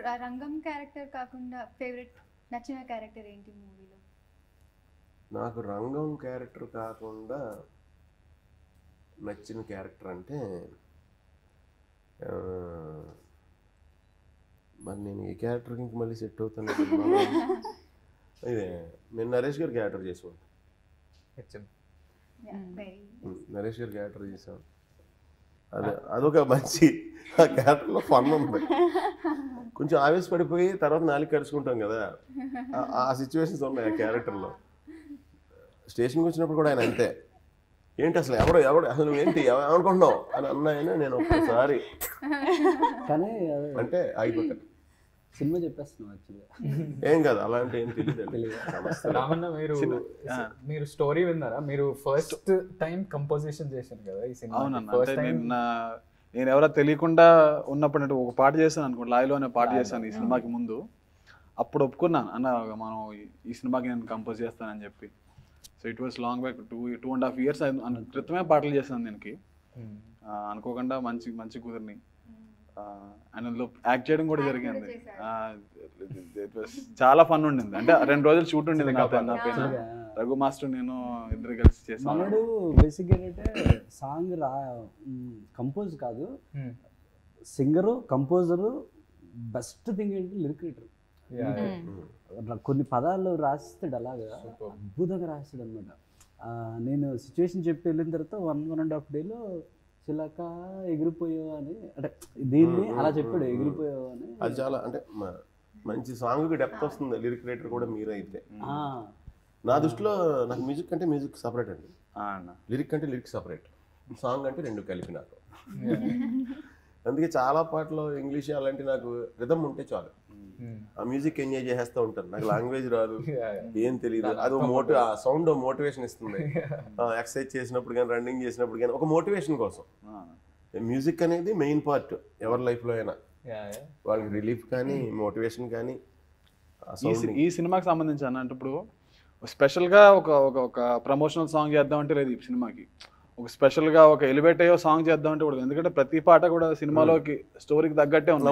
రంగం క్యారెక్టర్ కాకుండా ఫేవరెట్ నచ్చిన క్యారెక్టర్ ఏంటి మూవీలో? నాకు రంగం క్యారెక్టర్ కాకుండా నచ్చిన క్యారెక్టర్ అంటే మరి నేను ఏ క్యారెక్టర్కి ఇంక మళ్ళీ సెట్ అవుతాను. ఇదే నేను నరేష్ గారి క్యారెక్టర్ చేసాను. నరేష్ గారి క్యారెక్టర్ చేసాను. అదొక మంచి ఆ క్యారెక్టర్లో ఫన్ ఉంది. కొంచెం ఆవేశపడిపోయి తర్వాత నాలుగు కరుచుకుంటాం కదా, ఆ సిచ్యువేషన్స్ ఉన్నాయి ఆ క్యారెక్టర్లో. స్టేషన్కి వచ్చినప్పుడు కూడా ఆయన అంతే, ఏంటి అసలు ఎవడు అసలు ఏంటి ఏమనుకుంటున్నావు అని అన్నాయన నేను ఒక్కసారి కానీ అంటే ఆగిపోతాను. సినిమా చెప్పేస్తున్నాం యాక్చువల్గా. ఏం కాదు, అలాంటి ఏం తెలియదు. రామన్న మీరు స్టోరీ విన్నారా? మీరు ఫస్ట్ టైం కంపోజిషన్ చేశారు కదా ఈ సినిమా. అవునన్నా, నేను ఎవరో తెలియకుండా ఉన్నప్పుడు అంటే ఒక పాట చేశాను అనుకోండి, లాయలో అనే పాట చేశాను ఈ సినిమాకి ముందు. అప్పుడు ఒప్పుకున్నాను అన్న మనం ఈ సినిమాకి నేను కంపోజ్ చేస్తానని చెప్పి. So it was long back 2.5 years క్రితమే పాటలు చేశాను దీనికి. అనుకోకుండా మంచి కుదిరిని అండ్ అందులో యాక్ట్ చేయడం కూడా జరిగింది. చాలా ఫన్ ఉండింది. అంటే 2 రోజులు షూట్ ఉండింది నా పైన. రఘు మాస్టర్ నేను ఇద్దరు కలిసి చేసాను. మనడు బేసిక్గా ఏంటంటే సాంగ్ కంపోజ్ కాదు, సింగరు కంపోజరు. బెస్ట్ థింగ్ ఏంటి లిరిక్ రైటర్. కొన్ని పదాలు రాసిస్తాడు, అలాగా అద్భుతంగా రాస్తాడు అనమాట. నేను సిచ్యువేషన్ చెప్పి వెళ్ళిన తర్వాత 1.5 days చిలక ఎగిరిపోయావు అని, అంటే దీన్ని అలా చెప్పాడు, ఎగిరిపోయావు అని. అది చాలా అంటే మంచి సాంగ్కి డెప్త్ వస్తుంది. లిరిక్ రైటర్ కూడా మీరే అయితే. నా దృష్టిలో నాకు మ్యూజిక్ అంటే మ్యూజిక్ సపరేట్ అండి, లిరిక్ అంటే లిరిక్ సపరేట్, సాంగ్ అంటే రెండు కలిపి నాకు. అందుకే చాలా పాటలు ఇంగ్లీష్ అలాంటి నాకు రిథమ్ ఉంటే చాలు, ఆ మ్యూజిక్ ఎంజాయ్ చేసేస్తూ ఉంటాను. నాకు లాంగ్వేజ్ రాదు, ఏం తెలియదు. అది ఆ సౌండ్ మోటివేషన్ ఇస్తుంది. ఎక్సర్సైజ్ చేసినప్పుడు కానీ రన్నింగ్ చేసినప్పుడు కానీ ఒక మోటివేషన్ కోసం. మ్యూజిక్ అనేది మెయిన్ పార్ట్ ఎవరి లైఫ్లో అయినా, వాళ్ళకి రిలీఫ్ కానీ మోటివేషన్ కానీ. ఈ సినిమాకి సంబంధించి అంటే ఇప్పుడు స్పెషల్గా ఒక ప్రమోషనల్ సాంగ్ చేద్దామంటే లేదు ఈ సినిమాకి. ఒక స్పెషల్గా ఒక ఎలివేట్ అయ్యో సాంగ్ చేద్దామంటే కూడా, ఎందుకంటే ప్రతి పాట కూడా సినిమాలోకి స్టోరీకి తగ్గట్టే ఉంది.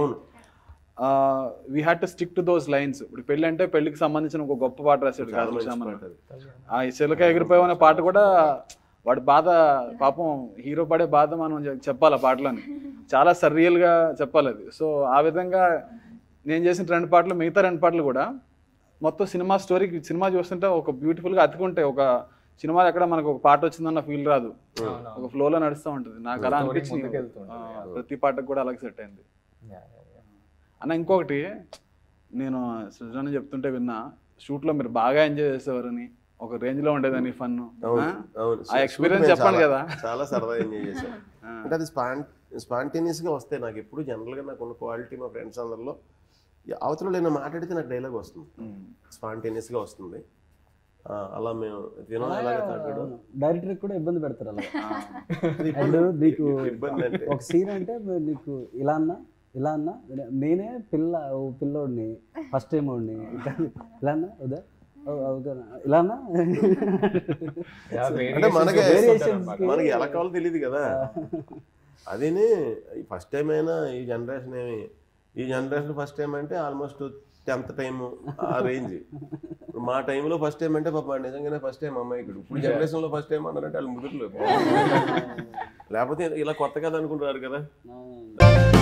We had to stick to those lines. ఇప్పుడు పెళ్లి అంటే పెళ్లికి సంబంధించిన ఒక గొప్ప పాట రాశాడు కాదు. ఆ చిలక ఎగిరిపోయే అనే పాట కూడా వాడి బాధ, పాపం హీరో పడే బాధ మనం చెప్పాలి ఆ పాటలోని. చాలా సర్రియల్గా చెప్పాలి అది. సో ఆ విధంగా నేను చేసిన 2 పాటలు, మిగతా 2 పాటలు కూడా మొత్తం సినిమా స్టోరీకి, సినిమా చూస్తుంటే ఒక బ్యూటిఫుల్గా అతుకుంటాయి. ఒక సినిమాలో ఎక్కడ మనకు ఒక పాట వచ్చిందన్న ఫీల్ రాదు, ఒక ఫ్లోలో నడుస్తూ ఉంటుంది. నాకు అలా అనిపించింది. ప్రతి పాటకు కూడా అలాగే సెట్ అయింది అన్న. ఇంకొకటి నేను సృజన చెప్తుంటే విన్నా, షూట్లో మీరు బాగా ఎంజాయ్ చేసేవారని, ఒక రేంజ్లో ఉండేదని ఫన్. ఆ ఎక్స్పీరియన్స్ చెప్పండి కదా. చాలా సరదా ఎంజాయ్ చేశాను. అంటే అది స్పాంటేనియస్గా వస్తాయి నాకు ఎప్పుడు. జనరల్గా నాకు ఉన్న క్వాలిటీ మా ఫ్రెండ్స్ అందరిలో, అవతల నేను మాట్లాడితే నాకు డైలాగ్ వస్తుంది, స్పాంటేనియస్గా వస్తుంది. అలా మేము డైరెక్టర్ కూడా ఇబ్బంది పెడతారు అలా. అండ్ నీకు ఒక సీన్ అంటే నీకు ఇలా అన్నా నేనే పిల్లోడిని ఫస్ట్ టైం వాడిని ఇలా అన్నా వద్దా ఇలా అన్నా అంటే మనకి ఎలా కావాలో తెలియదు కదా. అదేనే ఫస్ట్ టైం అయినా ఈ జనరేషన్ ఫస్ట్ టైం అంటే ఆల్మోస్ట్ 10th time ఆ రేంజ్. మా టైంలో ఫస్ట్ టైం అంటే పాప నిజంగానే ఫస్ట్ టైం అమ్మాయికుడు. ఇప్పుడు జనరేషన్లో ఫస్ట్ టైం అన్నారంటే వాళ్ళు ముదురులేదు, లేకపోతే ఇలా కొత్త కదా అనుకుంటారు కదా.